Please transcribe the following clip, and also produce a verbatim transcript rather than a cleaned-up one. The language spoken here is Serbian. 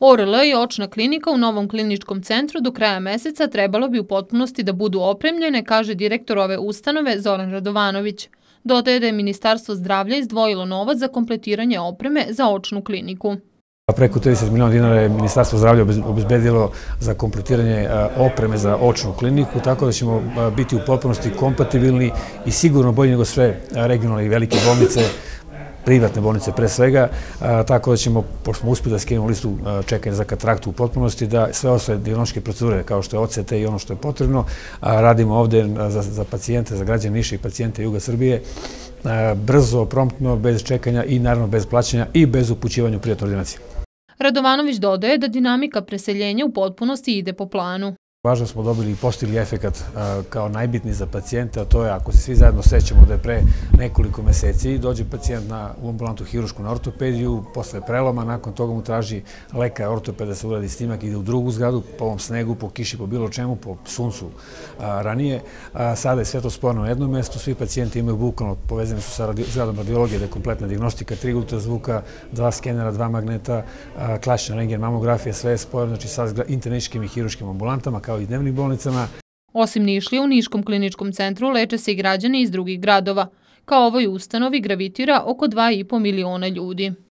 O R L i očna klinika u novom kliničkom centru do kraja meseca trebalo bi u potpunosti da budu opremljene, kaže direktor ove ustanove Zoran Radovanović. Dodaje da je Ministarstvo zdravlja izdvojilo novac za kompletiranje opreme za očnu kliniku. Preko trideset miliona dinara je Ministarstvo zdravlja obezbedilo za kompletiranje opreme za očnu kliniku, tako da ćemo biti u potpunosti kompatibilni i sigurno bolji nego sve regionalne i velike bolnice, privatne bolnice pre svega, tako da ćemo, pošto smo uspjeli da skenemo listu čekanja za kataraktu u potpunosti, da sve ostale dijagnostičke procedure, kao što je O C T i ono što je potrebno, radimo ovde za pacijente, za građane Niša i pacijente Juga Srbije, brzo, promptno, bez čekanja i naravno bez plaćanja i bez upućivanja u privatnu ordinaciju. Radovanović dodaje da dinamika preseljenja u potpunosti ide po planu. Važno smo dobili i postigli efekat kao najbitniji za pacijente, a to je, ako se svi zajedno sećamo da je pre nekoliko meseci dođe pacijent u ambulantu hirušku na ortopediju, posle preloma, nakon toga mu traži lekar ortoped da se uradi snimak, ide u drugu zgradu, po ovom snegu, po kiši, po bilo čemu, po suncu ranije. Sada je sve to spojeno na jednom mestu, svi pacijenti imaju bukvalno, povezani su sa zgradom radiologije, da je kompletna dijagnostika, tri ultrazvuka, dva skenera, dva magneta, klasična rentgen mamografija, sve je spojeno, znači sa internističkim i hiruškim ambulantama, kao i dnevnim bolnicama. Osim Nišlija, u Niškom kliničkom centru leče se i građani iz drugih gradova. Kao ovoj ustanovi gravitira oko dva i po miliona ljudi.